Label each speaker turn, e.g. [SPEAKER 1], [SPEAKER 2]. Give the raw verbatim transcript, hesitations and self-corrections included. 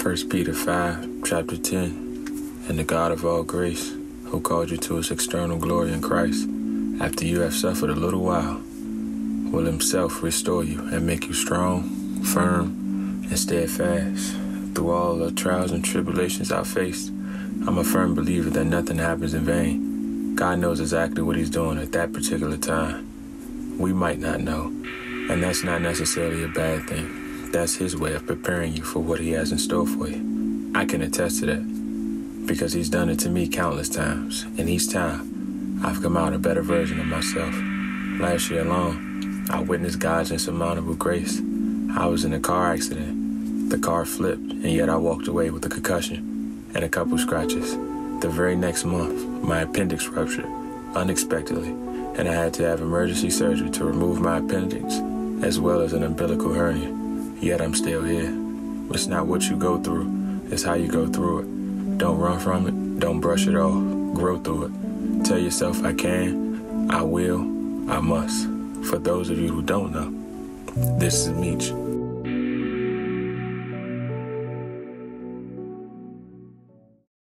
[SPEAKER 1] First Peter five, chapter ten. And the God of all grace, who called you to his external glory in Christ, after you have suffered a little while, will himself restore you and make you strong, firm, and steadfast. Through all the trials and tribulations I've faced, I'm a firm believer that nothing happens in vain. God knows exactly what he's doing at that particular time. We might not know, and that's not necessarily a bad thing. That's his way of preparing you for what he has in store for you. I can attest to that, because he's done it to me countless times, and each time, I've come out a better version of myself. Last year alone, I witnessed God's insurmountable grace. I was in a car accident. The car flipped, and yet I walked away with a concussion and a couple scratches. The very next month, my appendix ruptured, unexpectedly, and I had to have emergency surgery to remove my appendix, as well as an umbilical hernia. Yet I'm still here. It's not what you go through, it's how you go through it. Don't run from it, don't brush it off, grow through it. Tell yourself I can, I will, I must. For those of you who don't know, this is Meech.